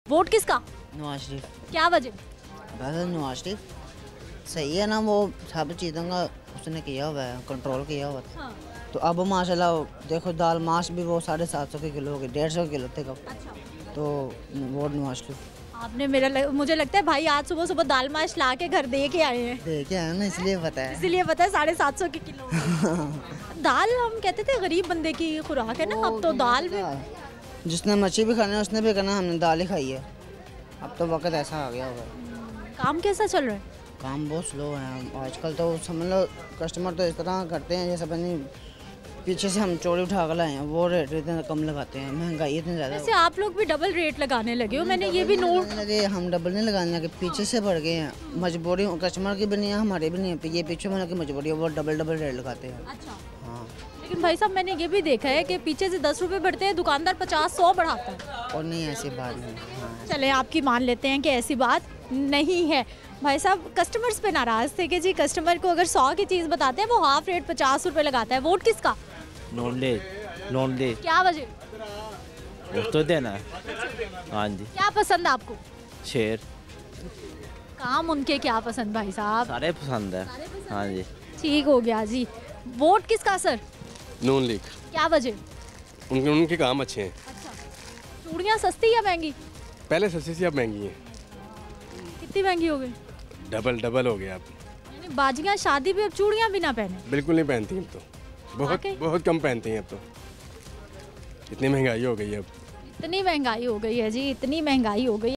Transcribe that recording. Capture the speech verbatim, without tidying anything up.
Vote किसका? नवाज शरीफ। क्या वजह? बस नवाज शरीफ सही है ना, वो सब चीज़ों का उसने किया हुआ है, कंट्रोल किया हुआ था। हाँ। तो अब माशाल्लाह देखो दाल माश भी वो साढ़े सात सौ के किलो हो गए, डेढ़ सौ किलो थे कब। अच्छा। तो वोट नवाज शरीफ आपने मेरा लग, मुझे लगता है भाई आज सुबह सुबह दाल माश ला के घर दे के आए हैं, देखे है ना, इसलिए पता है। इसीलिए पता है साढ़े सात सौ के किलो। दाल हम कहते थे गरीब बंदे की खुराक है ना, अब तो दाल भी। जिसने मच्छी भी खाना है उसने भी कहना हमने दाल ही खाई है। अब तो वक्त ऐसा आ गया होगा। काम कैसा चल रहा है? काम बहुत स्लो है आजकल, तो समझ लो कस्टमर तो इस तरह करते हैं जैसे पता नहीं पीछे से हम चोरी उठा कर लाए हैं, वो रेट इतने कम लगाते हैं, महंगाई इतनी ज़्यादा। वैसे आप लोग भी डबल रेट लगाने लगे हो, मैंने ये भी नोट। लगे हम डबल नहीं लगाने लगे, पीछे से बढ़ गए हैं, मजबूरी कस्टमर की भी नहीं है, हमारे भी नहीं है, ये पीछे वाले की मजबूरी है, वो डबल डबल रेट लगाते हैं। अच्छा। हाँ, लेकिन भाई साहब मैंने ये भी देखा है कि पीछे से दस रुपए बढ़ते हैं, दुकानदार पचास सौ बढ़ाता है। और नहीं ऐसी बात नहीं। हाँ। चले आपकी मान लेते हैं कि ऐसी बात नहीं है। भाई साहब कस्टमर्स पे नाराज थे कि जी कस्टमर को अगर सौ की चीज़ बताते हैं वो हाफ रेट पचास रुपए लगाता है। वोट किसका? नॉन ले नॉन ले क्या वजह? वो तो देना है। हाँ जी। क्या पसंद आपको? शेर काम उनके क्या पसंद भाई साहब? सारे पसंद है। हाँ जी। ठीक हो गया जी। वोट किसका सर? नून लीग। क्या वजह? उनके उनके काम अच्छे हैं। अच्छा। चूड़ियाँ सस्ती या महंगी? पहले सस्ती सी अब महंगी हैं, कितनी महंगी हो गई? डबल डबल हो गया अब। यानी बाजियाँ शादी भी अब चूड़ियाँ भी ना पहने। बिल्कुल नहीं पहनती अब तो, बहुत वाकई? बहुत कम पहनती हैं अब तो, इतनी महंगाई हो गई है अब। इतनी महंगाई हो गई है जी, इतनी महंगाई हो गई है।